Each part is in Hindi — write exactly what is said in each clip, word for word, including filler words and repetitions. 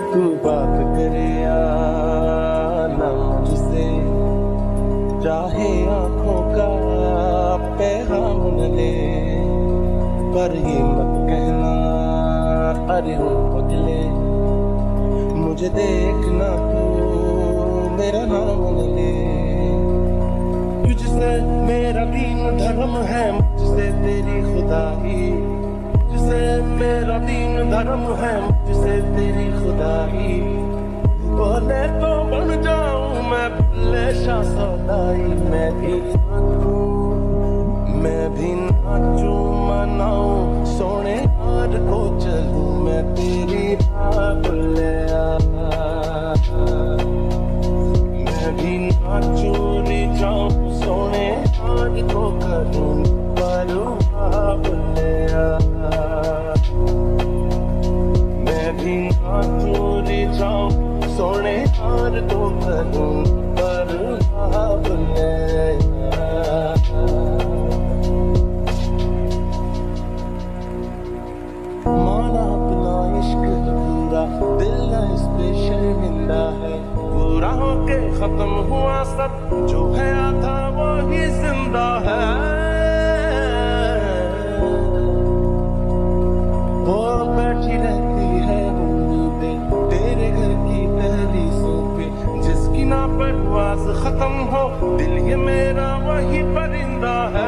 तू बात करे या ना मुझसे, चाहे आंखों का पैगाम न ले, पर ये मत कहना अरे हो पगले, मुझे देखना तू मेरा नाम न ले। तुझसे मेरा दीन धर्म है, मुझसे तेरी खुदाई, तुझसे मेरा दीन धर्म है, मुझसे तेरी खुदाई। बोले तो बन जाऊं मैं भुल्ले शाह सौदाई, मैं भी नाचूं मैं भी नाचूं मनाऊं सोने यार को चलूं मैं तेरी राह भुल्ले मैं भी नाचूं री जाऊं सोने यार को करूं परवाह भुल्ले मैं भी नाचूं री जाऊं सोने यार को करूं परवाह भुल्ले। माना अपना इश्क पूरा, दिल ना इस पे शर्मिंदा है, पूरा होके खत्म हुआ सब, जो है आधा वो ही जिंदा है। वो बैठी रहती है उम्मीदें तेरे घर की दहलीज़ों पे, जिसकी ना परवाज़ खत्म हो दिल ये मेरा वही परिंदा है।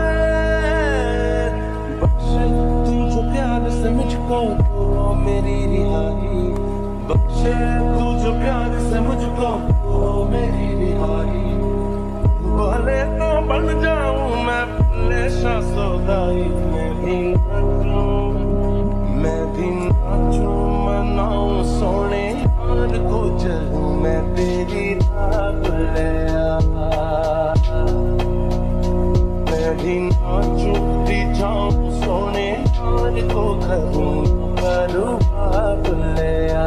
बख्शे तू जो प्यार से मुझको तो मेरी रिहाई, बख्शे तू जो प्यार से मुझको तो मेरी रिहाई। बोले तो बन जाऊं मैं भुल्ले शाह सौदाई, मैं भी नाचूं मैं भी नाचूं मनाऊं सोने यार को चलूं मैं तेरी राह भुल्ले मैं भी नाचूं री जाऊं सोने यार को करूं परवाह भुल्ले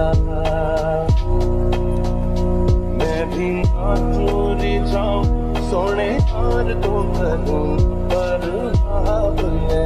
मैं भी नाचूं री जाऊं सोने यार को करूं परवाह भुल्ले।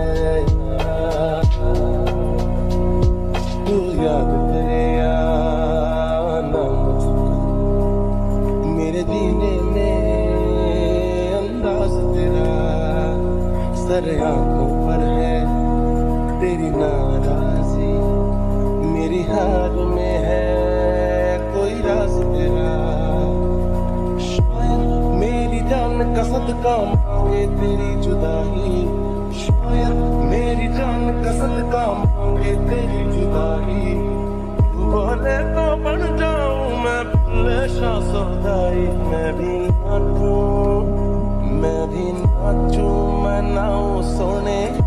तू याद करे या ना मुझको, मेरे दीने में अंदाज तेरा, सर आंखों पर है तेरी नाराजी, मेरी हार में है कोई राज तेरा। शायद मेरी जान का सदका मांगे तेरी जुदाई, शायद मेरी जान का सदका मांगे तेरी जुदाई। बोले तो बन जाऊं मैं भुल्ले शाह सौदाई, मैं भी नाचूं मैं भी नाचूं मनाऊं सोने